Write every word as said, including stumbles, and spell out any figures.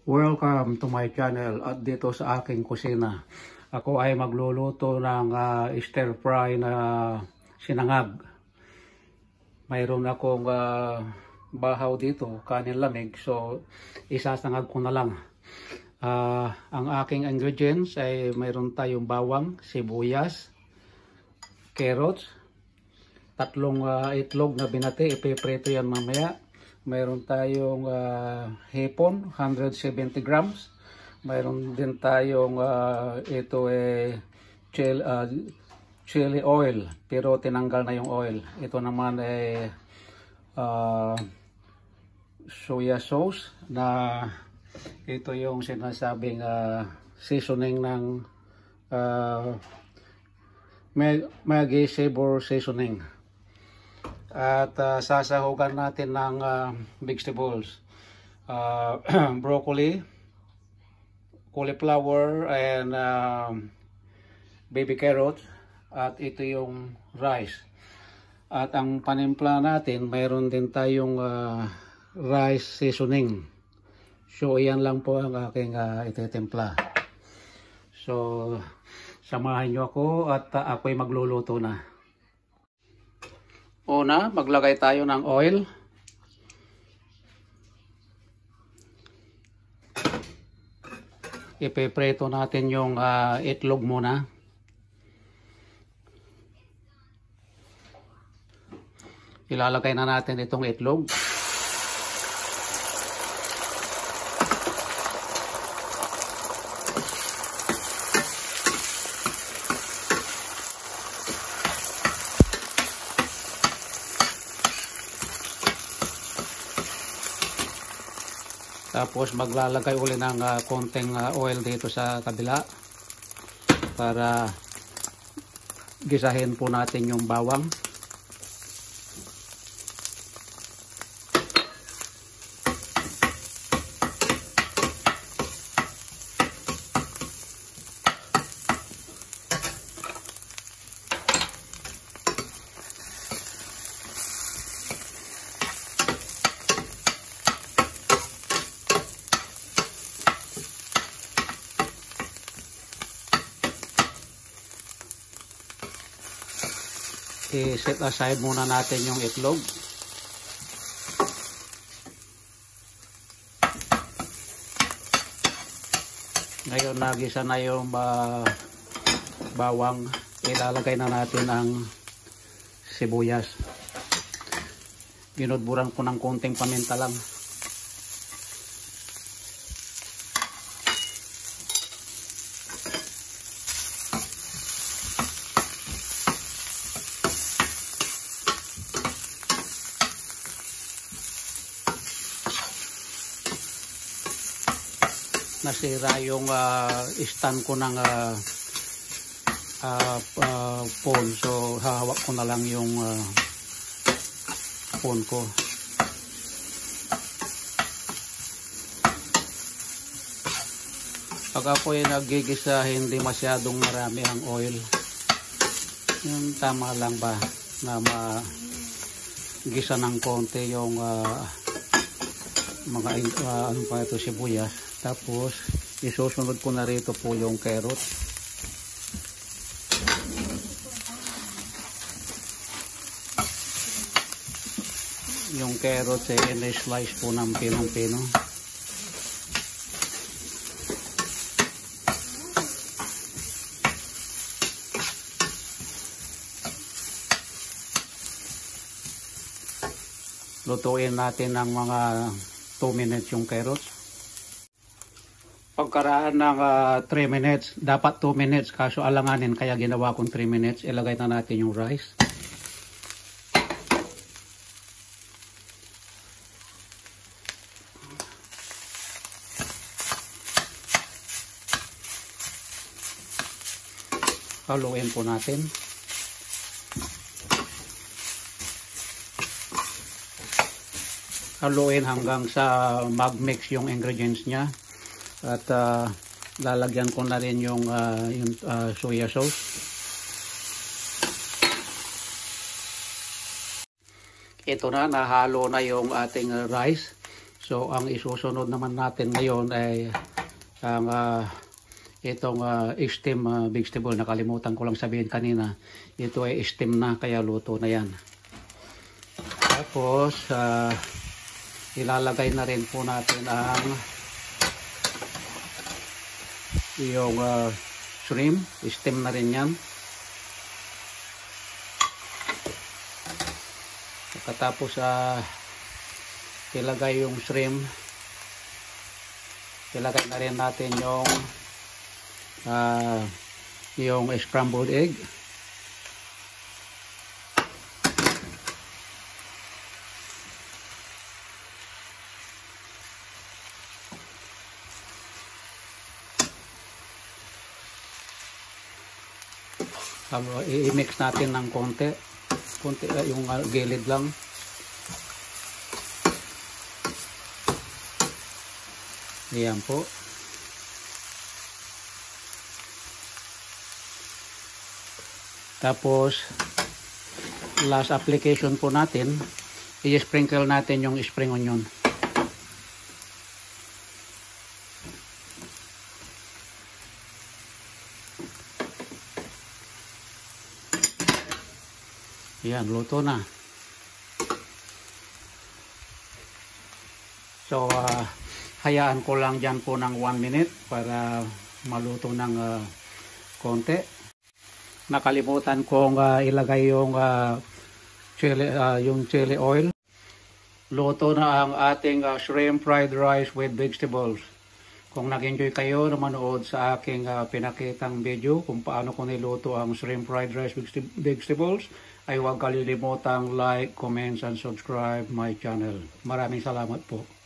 Welcome to my channel at dito sa aking kusina. Ako ay magluluto ng uh, stir fry na sinangag. Mayroon akong uh, bahaw dito, kanin lamig, so isasangag ko na lang. Uh, ang aking ingredients ay mayroon tayong bawang, sibuyas, carrots, tatlong uh, itlog na binati, ipiprito yan mamaya. Mayroon tayong uh, hipon, one hundred seventy grams. Mayroon din tayong uh, ito eh chili, uh, chili oil, pero tinanggal na yung oil. Ito naman ay uh, soya sauce na ito yung sinasabing uh, seasoning ng uh, Maggi Savor seasoning. At uh, sasahugan natin ng uh, vegetables, uh, broccoli, cauliflower, and uh, baby carrot. At ito yung rice. At ang panimpla natin, mayroon din tayong uh, rice seasoning. So iyan lang po ang aking uh, ititimpla. So samahan nyo ako at uh, ako'y magluluto na. Una, maglagay tayo ng oil. Ipiprito natin yung uh, itlog muna. Ilalagay na natin itong itlog. Tapos maglalagay uli ng uh, konting uh, oil dito sa kabila para gisahin po natin yung bawang. I-set aside muna natin yung itlog. Ngayon nagisa na yung uh, bawang, ilalagay na natin ang sibuyas. Ginudburan ko ng konting paminta lang. Nasira yung uh, stand ko ng uh, uh, uh, phone, so hahawak ko na lang yung uh, phone ko. Pag ako ay nagigisa, hindi masyadong marami ang oil. Yung tama lang ba na magisa ng konti yung uh, mga uh, ano pa ito, sibuyas. Tapos isusunod ko na rito po yung carrot. Yung carrot ay eh, in-slice po ng pinong-pino. Lutuin natin ng mga two minutes yung carrots. Pagkaraan ng uh, three minutes, dapat two minutes, kaso alanganin kaya ginawa kong three minutes. Ilagay na natin yung rice. Haluin po natin. Haluin hanggang sa mag-mix yung ingredients niya. At uh, lalagyan ko na rin yung, uh, yung uh, soya sauce. Ito na, nahalo na yung ating rice. So ang isusunod naman natin ngayon ay ang uh, itong uh, steam uh, vegetable. Nakalimutan ko lang sabihin kanina, ito ay steam na kaya luto na yan. Tapos uh, ilalagay na rin po natin ang yung uh, shrimp. Steam na rin yan. Pagkatapos uh, ilagay yung shrimp, ilagay na rin natin yung uh, yung scrambled egg. I-mix natin ng konti, konti uh, yung uh, gilid lang. Ayan po. Tapos last application po natin, i-sprinkle natin yung spring onion. Ayan, luto na. So uh, hayaan ko lang dyan po ng one minute para maluto ng uh, konti. Nakalimutan kong uh, ilagay yung uh, chili, uh, yung chili oil. Luto na ang ating uh, shrimp fried rice with vegetables. Kung nag-enjoy kayo na manood sa aking uh, pinakitang video kung paano ko niluto ang shrimp fried rice with vegetables, ay huwag kalilimutang like, comment, and subscribe my channel. Maraming salamat po.